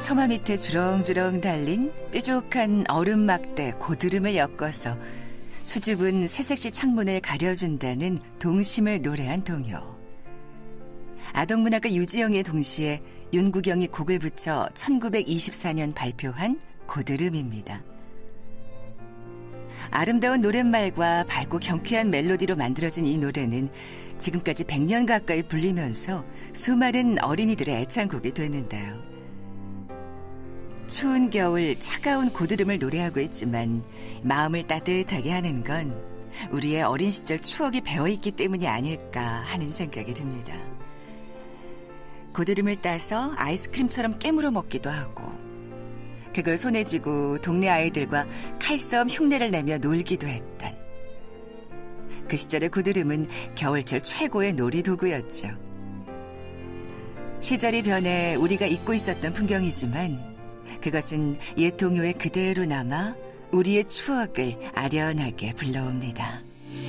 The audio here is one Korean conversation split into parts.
처마 밑에 주렁주렁 달린 뾰족한 얼음 막대 고드름을 엮어서 수줍은 새색시 창문을 가려준다는 동심을 노래한 동요. 아동문학가 유지영의 동시에 윤구경이 곡을 붙여 1924년 발표한 고드름입니다. 아름다운 노랫말과 밝고 경쾌한 멜로디로 만들어진 이 노래는 지금까지 100년 가까이 불리면서 수많은 어린이들의 애창곡이 됐는데요. 추운 겨울 차가운 고드름을 노래하고 있지만 마음을 따뜻하게 하는 건 우리의 어린 시절 추억이 배어있기 때문이 아닐까 하는 생각이 듭니다. 고드름을 따서 아이스크림처럼 깨물어 먹기도 하고 그걸 손에 쥐고 동네 아이들과 칼싸움 흉내를 내며 놀기도 했던 그 시절의 고드름은 겨울철 최고의 놀이도구였죠. 시절이 변해 우리가 잊고 있었던 풍경이지만 그것은 옛 동요에 그대로 남아 우리의 추억을 아련하게 불러옵니다.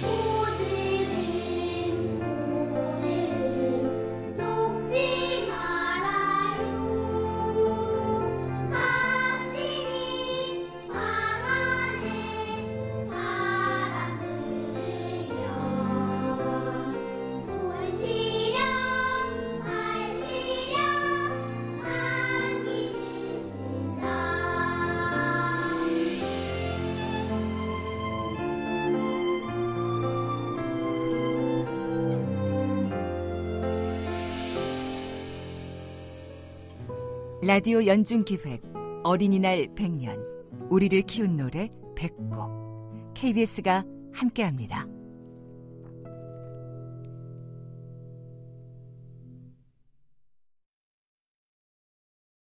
라디오 연중기획 어린이날 100년 우리를 키운 노래 100곡 KBS가 함께합니다.